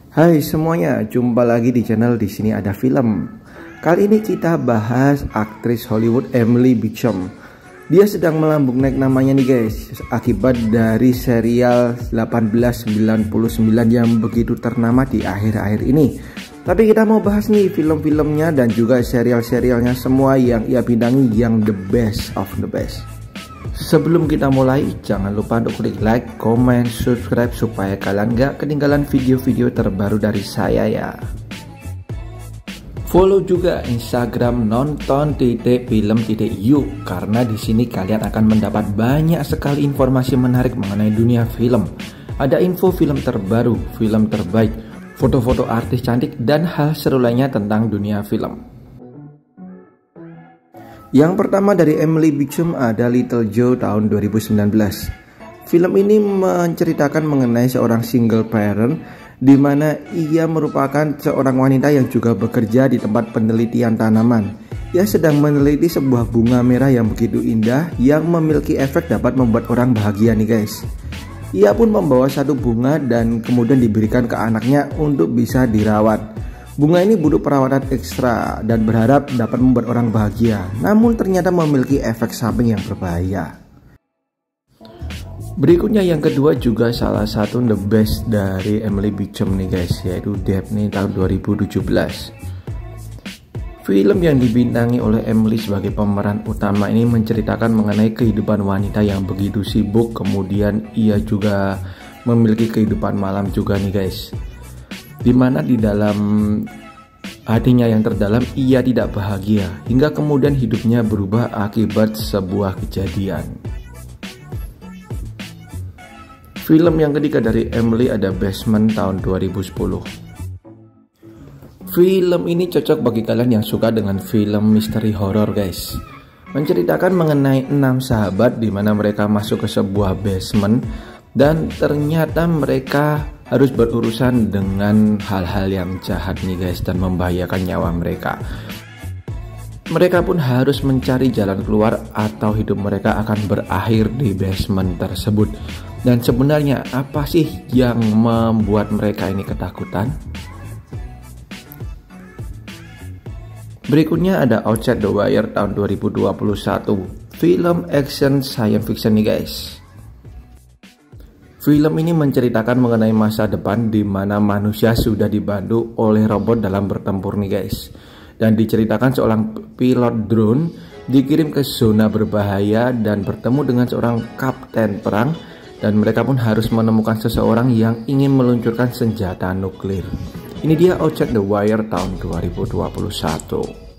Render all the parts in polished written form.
Hai semuanya, jumpa lagi di channel Di Sini Ada Film. Kali ini kita bahas aktris Hollywood Emily Beecham. Dia sedang melambung naik namanya nih guys, akibat dari serial 1899 yang begitu ternama di akhir-akhir ini. Tapi kita mau bahas nih film-filmnya dan juga serial-serialnya semua yang ia bintangi yang the best of the best. Sebelum kita mulai, jangan lupa untuk klik like, comment, subscribe supaya kalian gak ketinggalan video-video terbaru dari saya ya. Follow juga Instagram nonton.film.yuk karena di sini kalian akan mendapat banyak sekali informasi menarik mengenai dunia film. Ada info film terbaru, film terbaik, foto-foto artis cantik dan hal seru lainnya tentang dunia film. Yang pertama dari Emily Beecham ada Little Joe tahun 2019. Film ini menceritakan mengenai seorang single parent di mana ia merupakan seorang wanita yang juga bekerja di tempat penelitian tanaman. Ia sedang meneliti sebuah bunga merah yang begitu indah yang memiliki efek dapat membuat orang bahagia nih guys. Ia pun membawa satu bunga dan kemudian diberikan ke anaknya untuk bisa dirawat. Bunga ini butuh perawatan ekstra dan berharap dapat membuat orang bahagia, namun ternyata memiliki efek samping yang berbahaya. Berikutnya yang kedua juga salah satu the best dari Emily Beecham nih guys, yaitu Daphne tahun 2017. Film yang dibintangi oleh Emily sebagai pemeran utama ini menceritakan mengenai kehidupan wanita yang begitu sibuk, kemudian ia juga memiliki kehidupan malam juga nih guys. Dimana di dalam hatinya yang terdalam ia tidak bahagia hingga kemudian hidupnya berubah akibat sebuah kejadian. Film yang ketiga dari Emily ada Basement tahun 2010. Film ini cocok bagi kalian yang suka dengan film misteri horor guys. Menceritakan mengenai 6 sahabat di mana mereka masuk ke sebuah basement dan ternyata mereka harus berurusan dengan hal-hal yang jahat nih guys dan membahayakan nyawa mereka. Mereka pun harus mencari jalan keluar atau hidup mereka akan berakhir di basement tersebut. Dan sebenarnya apa sih yang membuat mereka ini ketakutan? Berikutnya ada Outside the Wire tahun 2021. Film action science fiction nih guys. Film ini menceritakan mengenai masa depan di mana manusia sudah dibantu oleh robot dalam bertempur nih guys. Dan diceritakan seorang pilot drone dikirim ke zona berbahaya dan bertemu dengan seorang kapten perang dan mereka pun harus menemukan seseorang yang ingin meluncurkan senjata nuklir. Ini dia Outside the Wire tahun 2021.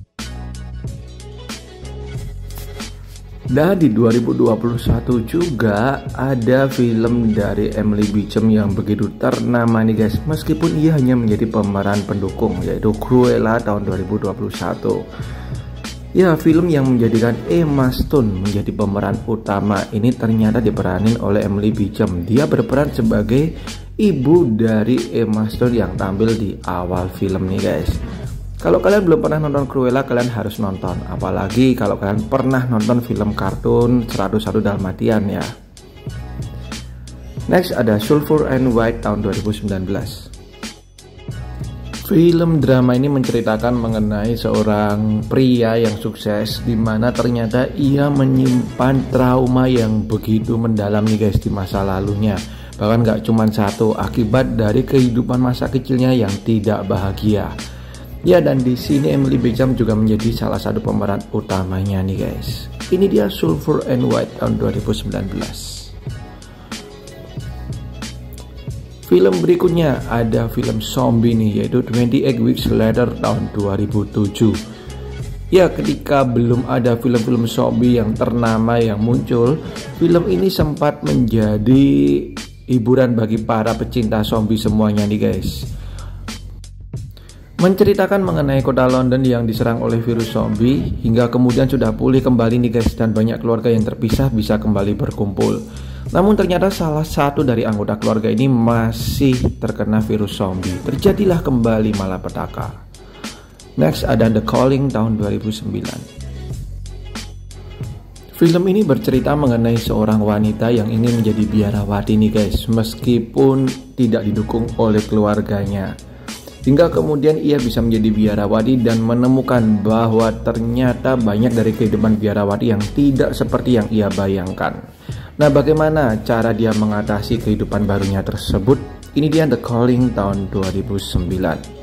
Dan di 2021 juga ada film dari Emily Beecham yang begitu ternama nih guys, meskipun ia hanya menjadi pemeran pendukung, yaitu Cruella tahun 2021. Ya, film yang menjadikan Emma Stone menjadi pemeran utama ini ternyata diperanin oleh Emily Beecham. Dia berperan sebagai ibu dari Emma Stone yang tampil di awal film nih guys. Kalau kalian belum pernah nonton Cruella, kalian harus nonton. Apalagi kalau kalian pernah nonton film kartun 101 Dalmatian ya. Next ada Sulphur and White tahun 2019. Film drama ini menceritakan mengenai seorang pria yang sukses, di mana ternyata ia menyimpan trauma yang begitu mendalam nih guys di masa lalunya. Bahkan gak cuma satu, akibat dari kehidupan masa kecilnya yang tidak bahagia. Ya, dan di sini Emily Beecham juga menjadi salah satu pemeran utamanya nih guys. Ini dia Sulphur and White tahun 2019. Film berikutnya ada film zombie nih, yaitu 28 Weeks Later tahun 2007. Ya, ketika belum ada film-film zombie yang ternama yang muncul, film ini sempat menjadi hiburan bagi para pecinta zombie semuanya nih guys. Menceritakan mengenai kota London yang diserang oleh virus zombie hingga kemudian sudah pulih kembali nih guys, dan banyak keluarga yang terpisah bisa kembali berkumpul. Namun ternyata salah satu dari anggota keluarga ini masih terkena virus zombie. Terjadilah kembali malapetaka. Next ada The Calling tahun 2009. Film ini bercerita mengenai seorang wanita yang ingin menjadi biarawati nih guys, meskipun tidak didukung oleh keluarganya. Hingga kemudian ia bisa menjadi biarawati dan menemukan bahwa ternyata banyak dari kehidupan biarawati yang tidak seperti yang ia bayangkan. Nah, bagaimana cara dia mengatasi kehidupan barunya tersebut? Ini dia The Calling tahun 2009.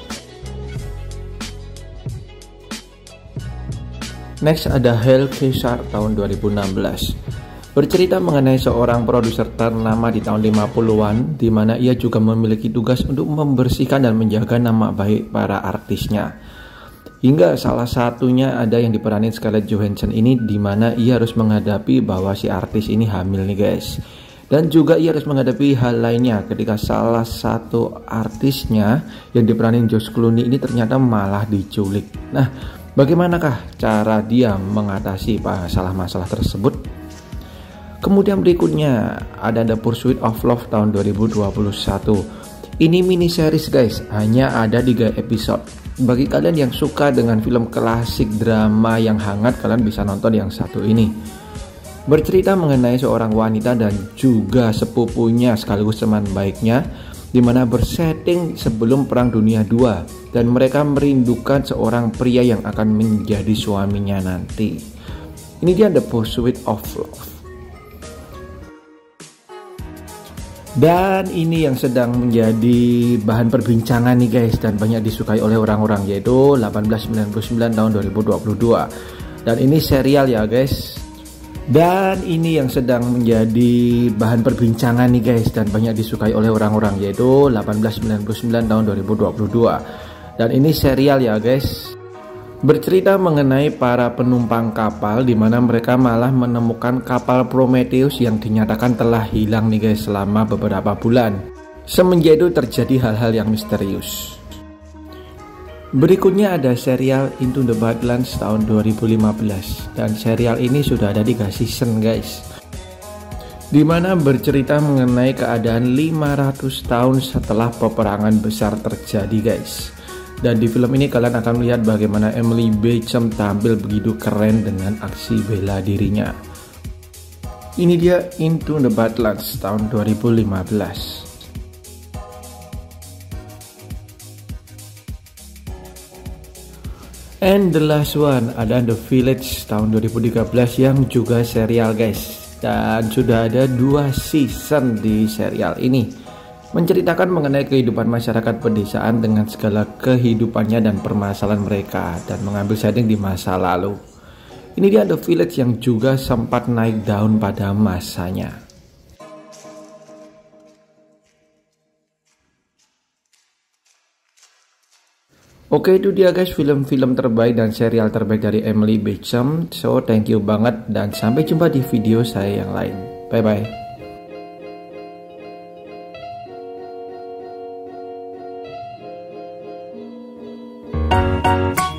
Next ada Hail Caesar tahun 2016. Bercerita mengenai seorang produser ternama di tahun 50-an, di mana ia juga memiliki tugas untuk membersihkan dan menjaga nama baik para artisnya. Hingga salah satunya ada yang diperanin Scarlett Johansson ini, di mana ia harus menghadapi bahwa si artis ini hamil nih guys. Dan juga ia harus menghadapi hal lainnya ketika salah satu artisnya yang diperanin George Clooney ini ternyata malah diculik. Nah, bagaimanakah cara dia mengatasi masalah-masalah tersebut? Kemudian berikutnya ada The Pursuit of Love tahun 2021. Ini mini series guys, hanya ada 3 episode. Bagi kalian yang suka dengan film klasik drama yang hangat, kalian bisa nonton yang satu ini. Bercerita mengenai seorang wanita dan juga sepupunya sekaligus teman baiknya, di mana bersetting sebelum Perang Dunia II dan mereka merindukan seorang pria yang akan menjadi suaminya nanti. Ini dia The Pursuit of Love. Dan ini yang sedang menjadi bahan perbincangan nih guys dan banyak disukai oleh orang-orang, yaitu 1899 tahun 2022. Dan ini serial ya guys. Dan ini yang sedang menjadi bahan perbincangan nih guys dan banyak disukai oleh orang-orang, yaitu 1899 tahun 2022. Dan ini serial ya guys. Bercerita mengenai para penumpang kapal di mana mereka malah menemukan kapal Prometheus yang dinyatakan telah hilang nih guys selama beberapa bulan. Semenjak itu terjadi hal-hal yang misterius. Berikutnya ada serial Into the Badlands tahun 2015 dan serial ini sudah ada 3 season guys, dimana bercerita mengenai keadaan 500 tahun setelah peperangan besar terjadi guys. Dan di film ini kalian akan melihat bagaimana Emily Beecham tampil begitu keren dengan aksi bela dirinya. Ini dia Into the Badlands tahun 2015. And the last one ada The Village tahun 2013 yang juga serial guys. Dan sudah ada 2 season di serial ini, menceritakan mengenai kehidupan masyarakat pedesaan dengan segala kehidupannya dan permasalahan mereka, dan mengambil setting di masa lalu. Ini dia The Village yang juga sempat naik daun pada masanya. Oke, itu dia guys film-film terbaik dan serial terbaik dari Emily Beecham. So thank you banget dan sampai jumpa di video saya yang lain. Bye bye.